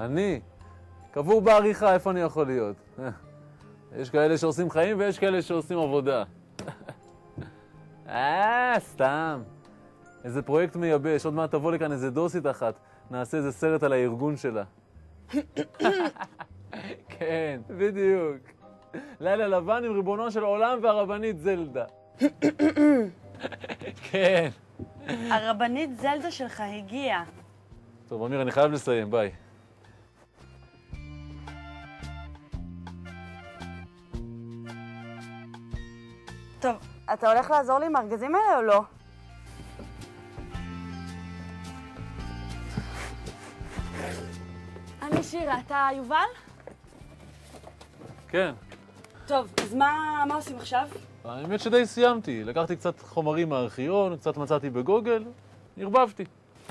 אני? קבור בעריכה, איפה אני יכול להיות? יש כאלה שעושים חיים ויש כאלה שעושים עבודה. סתם. איזה פרויקט מייבש, עוד מעט תבוא לכאן איזה דוסית אחת, נעשה איזה סרט על הארגון שלה. כן, בדיוק. לילה לבן עם ריבונו של עולם והרבנית זלדה. כן. הרבנית זלדה שלך הגיעה. טוב, אמיר, אני חייב לסיים, ביי. טוב, אתה הולך לעזור לי עם הארגזים האלה או לא? אני שירה, אתה יובל? כן. טוב, אז מה עושים עכשיו? האמת שדי סיימתי. לקחתי קצת חומרים מהארכיון, קצת מצאתי בגוגל, הרבבתי.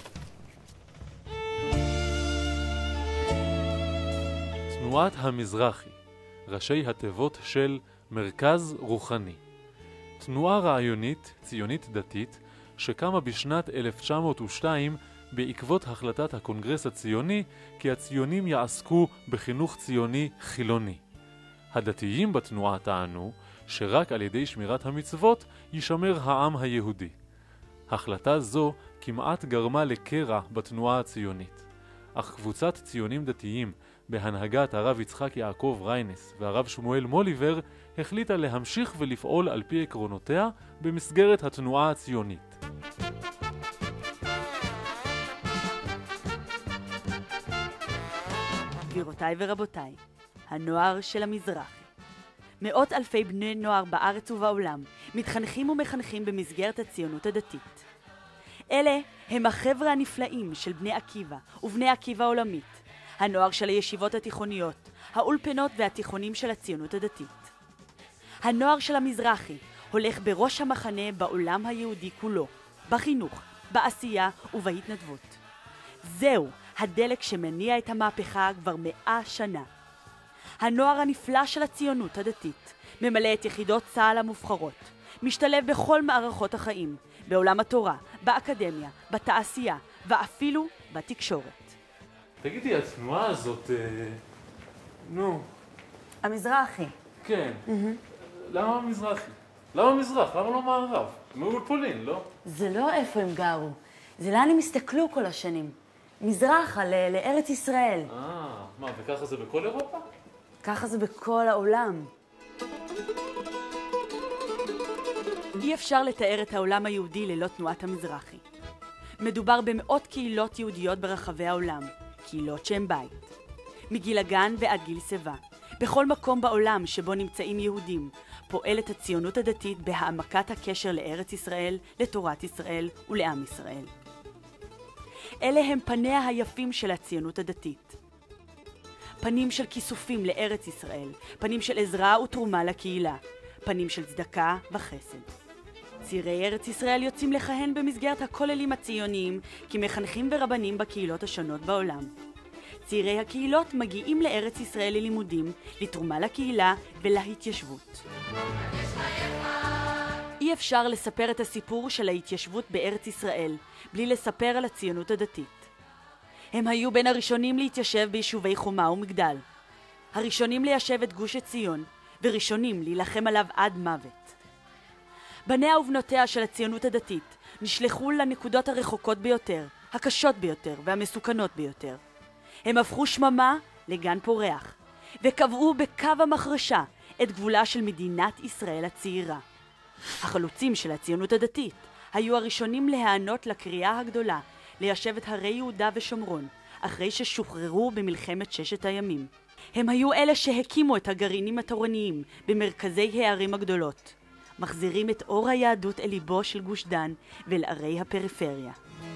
תנועת המזרחי, ראשי התיבות של מרכז רוחני. תנועה רעיונית, ציונית דתית, שקמה בשנת 1902 בעקבות החלטת הקונגרס הציוני כי הציונים יעסקו בחינוך ציוני חילוני. הדתיים בתנועה טענו שרק על ידי שמירת המצוות יישמר העם היהודי. החלטה זו כמעט גרמה לקרע בתנועה הציונית. אך קבוצת ציונים דתיים בהנהגת הרב יצחק יעקב ריינס והרב שמואל מוליבר החליטה להמשיך ולפעול על פי עקרונותיה במסגרת התנועה הציונית. גבירותיי ורבותיי, הנוער של המזרחי. מאות אלפי בני נוער בארץ ובעולם מתחנכים ומחנכים במסגרת הציונות הדתית. אלה הם החבר'ה הנפלאים של בני עקיבא ובני עקיבא עולמית, הנוער של הישיבות התיכוניות, האולפנות והתיכונים של הציונות הדתית. הנוער של המזרחי הולך בראש המחנה בעולם היהודי כולו, בחינוך, בעשייה ובהתנדבות. זהו הדלק שמניע את המהפכה כבר 100 שנה. הנוער הנפלא של הציונות הדתית ממלא את יחידות צה"ל המובחרות, משתלב בכל מערכות החיים, בעולם התורה, באקדמיה, בתעשייה ואפילו בתקשורת. תגידי, התנועה הזאת, המזרחי. כן. למה המזרחי? למה מזרח? למה לא מערב? מול פולין, לא? זה לא איפה הם גרו, זה לאן הם הסתכלו כל השנים. מזרחה, לארץ ישראל. מה, וככה זה בכל אירופה? ככה זה בכל העולם. אי אפשר לתאר את העולם היהודי ללא תנועת המזרחי. מדובר במאות קהילות יהודיות ברחבי העולם, קהילות שהן בית. מגיל הגן ועד גיל שיבה, בכל מקום בעולם שבו נמצאים יהודים, פועלת הציונות הדתית בהעמקת הקשר לארץ ישראל, לתורת ישראל ולעם ישראל. אלה הם פניה היפים של הציונות הדתית. פנים של כיסופים לארץ ישראל, פנים של עזרה ותרומה לקהילה, פנים של צדקה וחסד. צעירי ארץ ישראל יוצאים לכהן במסגרת הכוללים הציוניים כמחנכים ורבנים בקהילות השונות בעולם. צעירי הקהילות מגיעים לארץ ישראל ללימודים, לתרומה לקהילה ולהתיישבות. אי אפשר לספר את הסיפור של ההתיישבות בארץ ישראל בלי לספר על הציונות הדתית. הם היו בין הראשונים להתיישב ביישובי חומה ומגדל, הראשונים ליישב את גוש עציון וראשונים להילחם עליו עד מוות. בניה ובנותיה של הציונות הדתית נשלחו לנקודות הרחוקות ביותר, הקשות ביותר והמסוכנות ביותר. הם הפכו שממה לגן פורח וקבעו בקו המחרשה את גבולה של מדינת ישראל הצעירה. החלוצים של הציונות הדתית היו הראשונים להיענות לקריאה הגדולה ליישב את הרי יהודה ושומרון אחרי ששוחררו במלחמת 6 הימים. הם היו אלה שהקימו את הגרעינים התורניים במרכזי הערים הגדולות, מחזירים את אור היהדות אל ליבו של גוש דן ואל ערי הפריפריה.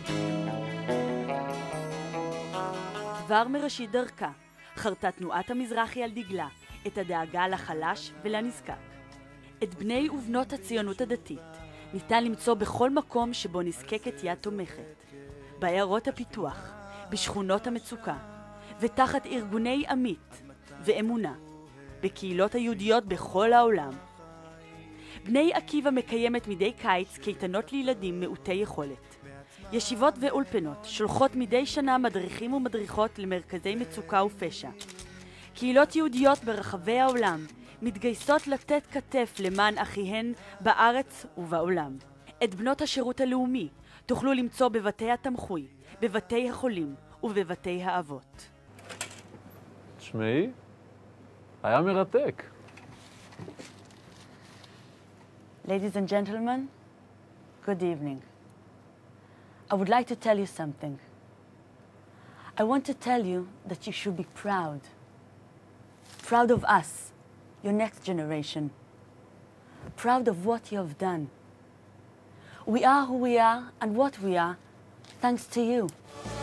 כבר מראשית דרכה חרתה תנועת המזרחי על דגלה את הדאגה לחלש ולנזקק. את בני ובנות הציונות הדתית ניתן למצוא בכל מקום שבו נזקקת יד תומכת, בעיירות הפיתוח, בשכונות המצוקה, ותחת ארגוני עמית ואמונה, בקהילות היהודיות בכל העולם. בני עקיבא מקיימת מדי קיץ קייטנות לילדים מעוטי יכולת. ישיבות ואולפנות שולחות מדי שנה מדריכים ומדריכות למרכזי מצוקה ופשע. קהילות יהודיות ברחבי העולם מתגייסות לתת כתף למען אחיהן בארץ ובעולם. את בנות השירות הלאומי תוכלו למצוא בבתי התמחוי, בבתי החולים ובבתי האבות. תשמעי, היה מרתק. Ladies and gentlemen, good evening. I would like to tell you something. I want to tell you that you should be proud. Proud of us, your next generation. Proud of what you have done. We are who we are and what we are, thanks to you.